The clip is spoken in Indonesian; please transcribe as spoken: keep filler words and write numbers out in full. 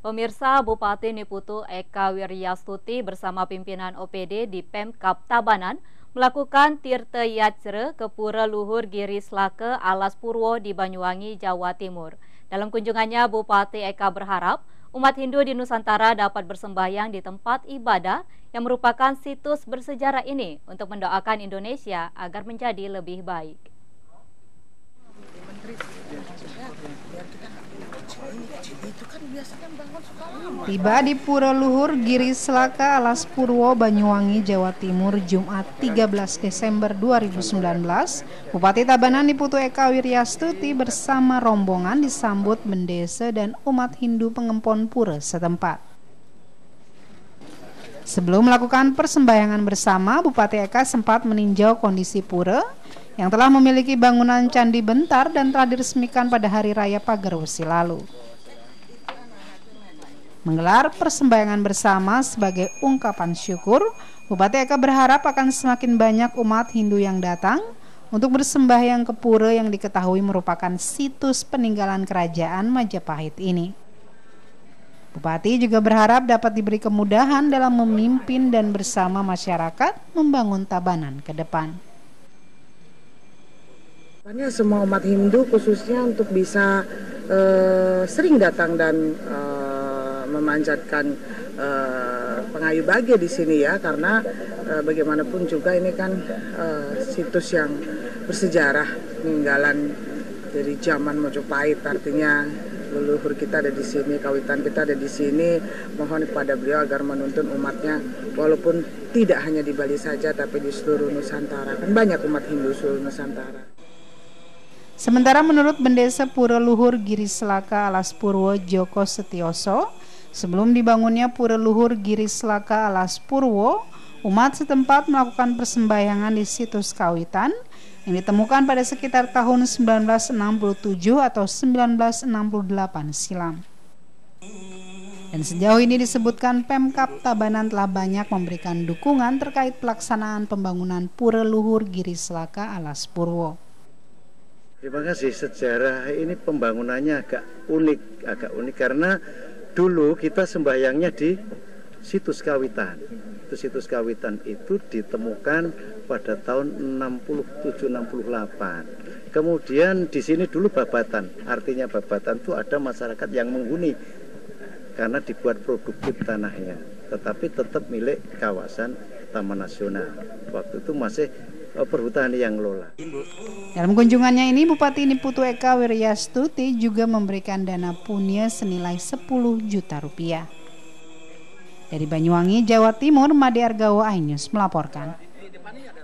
Pemirsa, Bupati Niputu Eka Wiryastuti bersama pimpinan O P D di Pemkab Tabanan melakukan tirta yajre ke Pura Luhur Giri Slake Alas Purwo di Banyuwangi, Jawa Timur. Dalam kunjungannya, Bupati Eka berharap umat Hindu di Nusantara dapat bersembahyang di tempat ibadah yang merupakan situs bersejarah ini untuk mendoakan Indonesia agar menjadi lebih baik. Tiba di Pura Luhur Giri Slake Alas Purwo, Banyuwangi, Jawa Timur, Jumat tiga belas Desember dua ribu sembilan belas, Bupati Tabanan Niputu Eka Wiryastuti bersama rombongan disambut bendesa dan umat Hindu pengempon pura setempat. Sebelum melakukan persembahyangan bersama, Bupati Eka sempat meninjau kondisi pura yang telah memiliki bangunan candi bentar dan telah diresmikan pada Hari Raya Pagar Wesi lalu. Menggelar persembahyangan bersama sebagai ungkapan syukur, Bupati Eka berharap akan semakin banyak umat Hindu yang datang untuk bersembahyang ke pura yang diketahui merupakan situs peninggalan kerajaan Majapahit ini. Bupati juga berharap dapat diberi kemudahan dalam memimpin dan bersama masyarakat membangun Tabanan ke depan. Semua umat Hindu khususnya untuk bisa uh, sering datang dan uh, memanjatkan uh, pengayu bage di sini ya, karena uh, bagaimanapun juga ini kan uh, situs yang bersejarah peninggalan dari zaman Majapahit, artinya leluhur kita ada di sini, kawitan kita ada di sini. Mohon kepada beliau agar menuntun umatnya, walaupun tidak hanya di Bali saja, tapi di seluruh Nusantara. Kan banyak umat Hindu seluruh Nusantara. Sementara menurut Bendesa Pura Luhur Giri Slake Alas Purwo Joko Setioso, sebelum dibangunnya Pura Luhur Giri Slake Alas Purwo, umat setempat melakukan persembahyangan di situs kawitan yang ditemukan pada sekitar tahun sembilan belas enam puluh tujuh atau sembilan belas enam puluh delapan silam. Dan sejauh ini disebutkan Pemkab Tabanan telah banyak memberikan dukungan terkait pelaksanaan pembangunan Pura Luhur Giri Slake Alas Purwo. Terima kasih. Sejarah ini pembangunannya agak unik, agak unik karena dulu kita sembahyangnya di situs kawitan. Itu situs kawitan itu ditemukan pada tahun enam puluh tujuh enam puluh delapan. Kemudian di sini dulu babatan. Artinya babatan itu ada masyarakat yang menghuni karena dibuat produktif tanahnya, tetapi tetap milik kawasan Taman Nasional. Waktu itu masih perhutani yang lola. Dalam kunjungannya ini, Bupati Niputu Eka Wiryastuti juga memberikan dana punya senilai sepuluh juta rupiah. Dari Banyuwangi, Jawa Timur, Made Argawa iNews melaporkan.